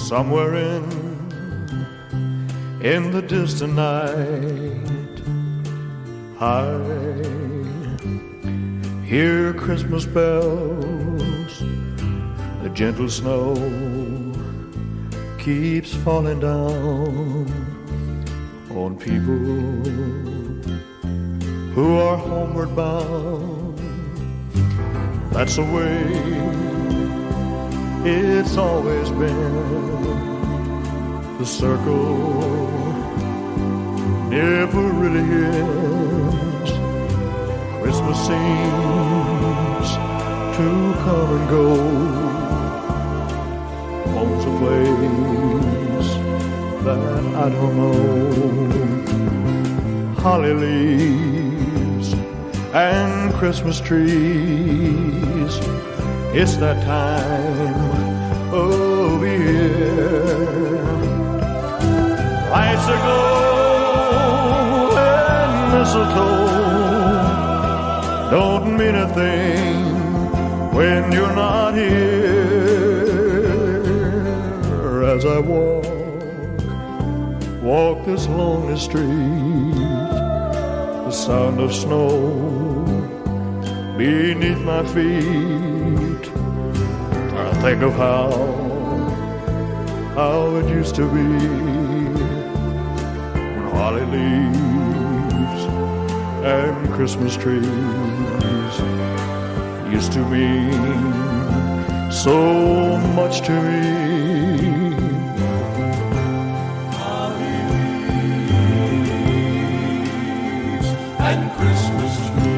somewhere in the distant night, I hear Christmas bells, the gentle snow keeps falling down on people who are homeward bound. That's the way it's always been. The circle never really ends. Christmas seems to come and go. Home's a place that I don't know. Holly leaves and Christmas trees, it's that time of year. Lights aglow and mistletoe don't mean a thing when you're not here. As I walk this lonely street, the sound of snow beneath my feet, I think of how it used to be when holly leaves and Christmas trees used to mean so much to me. Holly leaves and Christmas trees